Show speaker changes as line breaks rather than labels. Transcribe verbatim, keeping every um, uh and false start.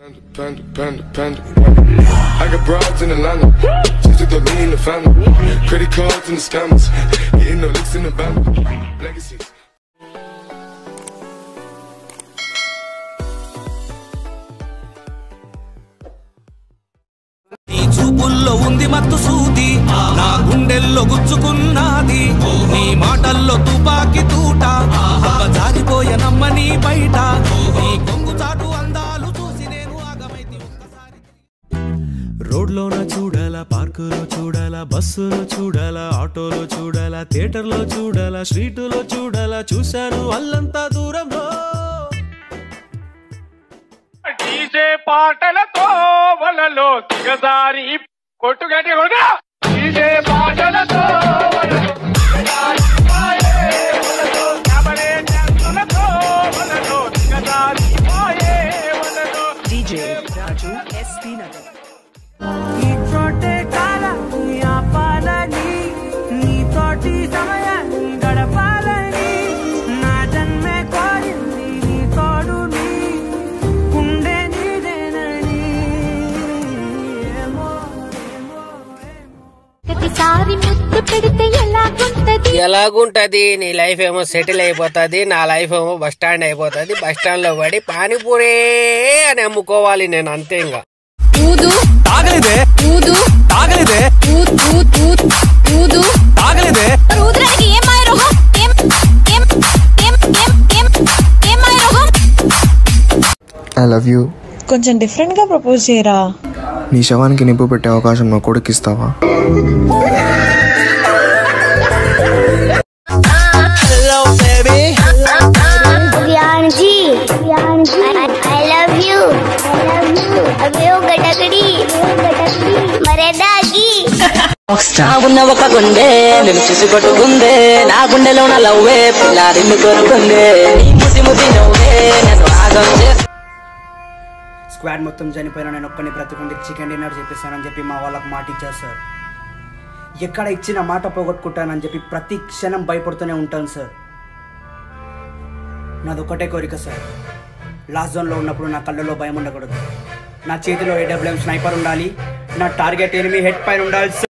Panda, panda, panda. I got broads in Atlanta, just to throw me in the family. Credit cards and the scammers, getting no licks in the van. Legacies.
చూపుల్లో ఉంది మత్తు సూది నా గుండెల్లో గుచ్చుకున్నది నీ మాటల్లో తుపాకి తూట జారిపోయే నమ్మని బయట నీ కొంగు చాటు అందాలు చూసి నేను ఆగమైతి ఒక్కసారి రోడ్లోన చూడాలా పార్కులో చూడాలా బస్సులో చూడాలా ఆటోలో చూడాలా థియేటర్లో చూడాలా స్ట్రీటులో చూడాలా చూశాను అల్లంతా దూరంలో
డీజే పాటలతో వలలో దిగజారి కొట్టుగట్టి కూడా డీజే పాటలతో వలలో
డీజే రాజు ఎస్పీ నగర్
ఎలాగుంటది నీ లైఫ్ ఏమో సెటిల్ అయిపోతుంది, నా లైఫ్ ఏమో బస్ స్టాండ్ అయిపోతుంది. బస్ స్టాండ్ లో పడి పానీపూరే అని అమ్ముకోవాలి నేను, అంతే. ఇంకా
తాగలేదే తాగలేదే తాగలేదే
ఐ లవ్ యూ.
కొంచెం డిఫరెంట్ గా ప్రపోజ్ చేయరా.
నీ శవానికి నిప్పు పెట్టే అవకాశం నా కొడుకు ఇస్తావా?
ఉన్న ఒక గుండె నేను చూసి కొట్టుకుందే, నా గుండెలో నా లవ్వే పిల్లారిని కోరుకుందే, నీ ముసి ముసి నవ్వే నన్ను ఆగం చేసి.
స్క్వాడ్ మొత్తం చనిపోయినా నేను ఒక్కని బ్రతికుండి చికెన్ డిన్నర్ చేపిస్తానని చెప్పి మా వాళ్ళకి మాట ఇచ్చారు సార్. ఎక్కడ ఇచ్చిన మాట పోగొట్టుకుంటానని చెప్పి ప్రతి క్షణం భయపడుతూనే ఉంటాను సార్. నాది ఒకటే కోరిక సార్, లాస్ట్ జోన్లో ఉన్నప్పుడు నా కళ్ళలో భయం ఉండకూడదు, నా చేతిలో ఏడబ్ల్యూఎం స్నైపర్ ఉండాలి, నా టార్గెట్ ఎనిమి హెడ్ పైన ఉండాలి.